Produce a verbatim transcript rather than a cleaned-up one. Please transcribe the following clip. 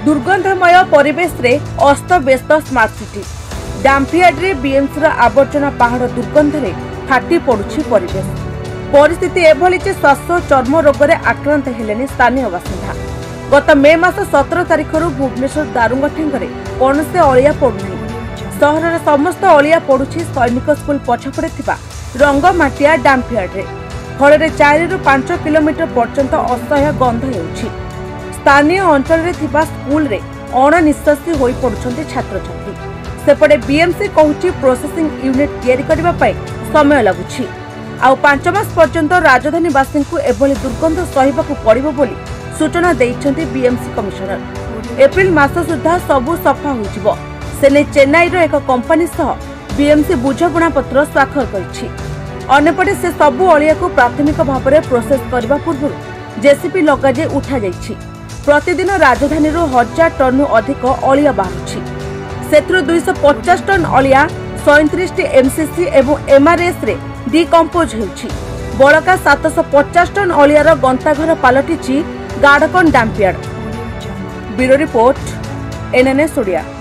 दुर्गंधमय परिवेश रे अस्तव्यस्त स्मार्ट सिटी डैम्पयार्ड रे बीएमसी आवर्जना पहाड़ दुर्गंध रे फाटी पड़ुछि परिवेश। परिस्थिति एभली जे श्वास चर्म रोग रे आक्रांत हेलेनि स्थानीय बासिंदा। गत मे मास सतर तारिख रु भुवनेश्वर दारुंगठेंगरे कौनसे अलिया पड़ुनी। सहर समस्त अलिया पड़ुछि सैनिक स्कूल पछपड़े थिबा रंगमाटिया डैम्पयार्ड रे। फल चारि रु पांच किलोमीटर पर्यंत असह्य गंध हेउछि। स्थानीय अंचल रे थिबा स्कूल रे अणनिश्वासी होई पड़ुछन्ते छात्र छात्री। सेपटे बीएमसी कहूछि प्रोसेसिंग यूनिट तैयारी करबा पई समय लागुछि। आ पांच मास पर्यंत राजधानीवासी को एभली दुर्गंध सहिबाकू पड़िबो बोली सूचना दैछन्ते बीएमसी कमिशनर। एप्रिल मास सुद्धा सबु सफा होइजिबो सेने चेन्नई रो एक कंपनी सह बीएमसी बुझाबुणा पत्र स्वाक्षर करिछि। अन्यपटे से सबु अलिया को प्राथमिक भाव में प्रोसेस करने पूर्व जेसीपी लगा उठा जाइछि। प्रतिदिन राजधानी हजार टन अधिक अलिया बाहरुछि। सेथुरु दुई सौ पचास टन अलिया सैंतीस टी एमसीसी एवं एमआरएस रे डिकम्पोज हेउछि। बड़का सात सौ पचास टन अलियार गंताघर पालटिछि गाड़कन dumpyard. Bureau report NNS Odia.